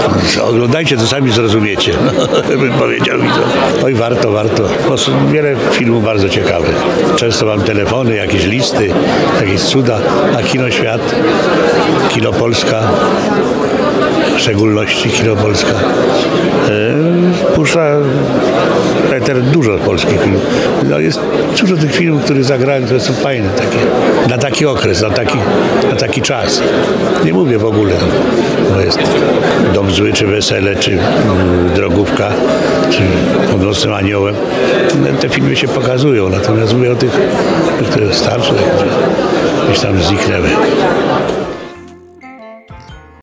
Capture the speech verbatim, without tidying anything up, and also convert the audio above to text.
Oglądajcie, to sami zrozumiecie, bym powiedział widzom. Oj, warto, warto. Bo są wiele filmów bardzo ciekawych. Często mam telefony, jakieś listy, jakieś cuda, a Kino Świat, Kino Polska, w szczególności Kino Polska, e, puszcza Peter dużo polskich filmów. No jest dużo tych filmów, które zagrałem, które są fajne, takie, na taki okres, na taki, na taki czas. Nie mówię w ogóle, bo jest Dom Zły, czy Wesele, czy mm, Drogówka, czy Pod Nocnym Aniołem. Te filmy się pokazują, natomiast mówię o tych, które starsze, gdzieś tam zniknęły.